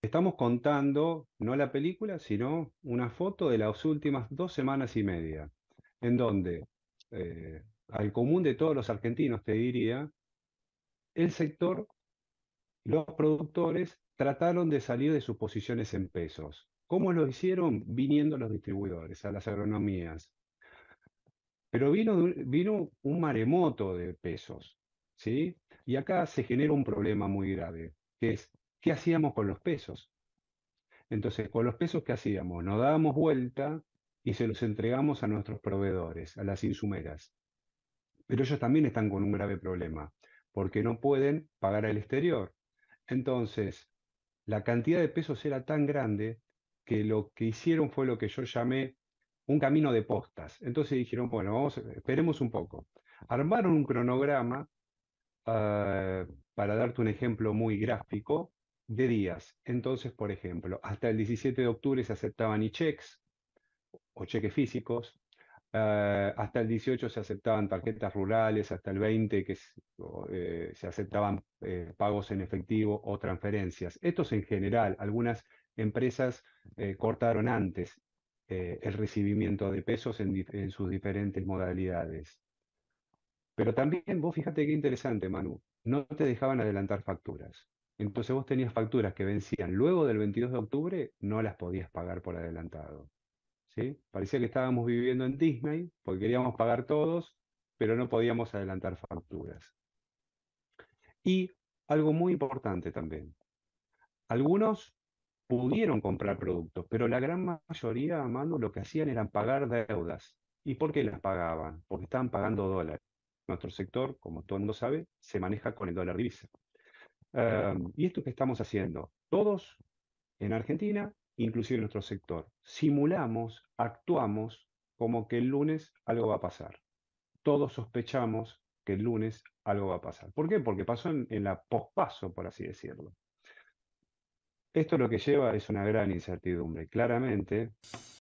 Estamos contando no la película, sino una foto de las últimas 2 semanas y media, en donde, al común de todos los argentinos, te diría, el sector, los productores trataron de salir de sus posiciones en pesos. ¿Cómo lo hicieron? Viniendo los distribuidores, a las agronomías. Pero vino un maremoto de pesos, ¿sí? Y acá se genera un problema muy grave, que es, ¿qué hacíamos con los pesos? Entonces, con los pesos que hacíamos, nos dábamos vuelta y se los entregamos a nuestros proveedores, a las insumeras. Pero ellos también están con un grave problema, porque no pueden pagar al exterior. Entonces, la cantidad de pesos era tan grande que lo que hicieron fue lo que yo llamé un camino de postas. Entonces dijeron, bueno, esperemos un poco. Armaron un cronograma, ah, para darte un ejemplo muy gráfico, de días. Entonces, por ejemplo, hasta el 17 de octubre se aceptaban e-checks o cheques físicos. Hasta el 18 se aceptaban tarjetas rurales, hasta el 20 se aceptaban pagos en efectivo o transferencias. Estos en general, algunas empresas cortaron antes el recibimiento de pesos en sus diferentes modalidades. Pero también vos fíjate qué interesante, Manu, no te dejaban adelantar facturas. Entonces vos tenías facturas que vencían luego del 22 de octubre, no las podías pagar por adelantado. ¿Sí? Parecía que estábamos viviendo en Disney, porque queríamos pagar todos, pero no podíamos adelantar facturas. Y algo muy importante también, algunos pudieron comprar productos, pero la gran mayoría, Manu, lo que hacían era pagar deudas. ¿Y por qué las pagaban? Porque estaban pagando dólares. Nuestro sector, como todo el mundo sabe, se maneja con el dólar divisa. ¿Y esto que estamos haciendo? Todos en Argentina, inclusive en nuestro sector, simulamos, actuamos como que el lunes algo va a pasar. Todos sospechamos que el lunes algo va a pasar. ¿Por qué? Porque pasó en la pospaso, por así decirlo. Esto lo que lleva es una gran incertidumbre. Claramente,